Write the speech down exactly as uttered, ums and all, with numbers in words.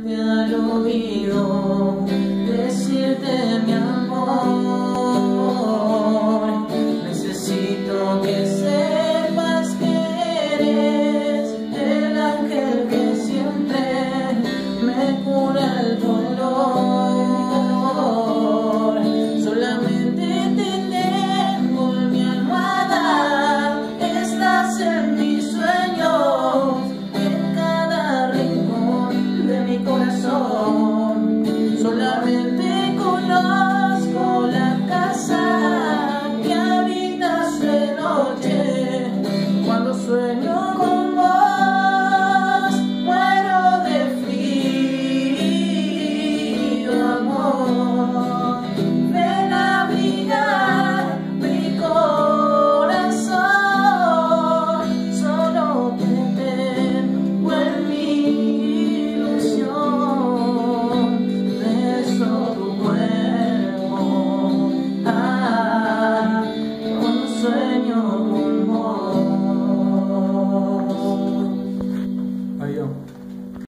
hablarte al oído, decirte mi amor. Necesito que sepas que eres el ángel que siempre me cura el dolor. Solamente te tengo en mi almohada, estás en mis sueños, en cada rincón de mi corazón.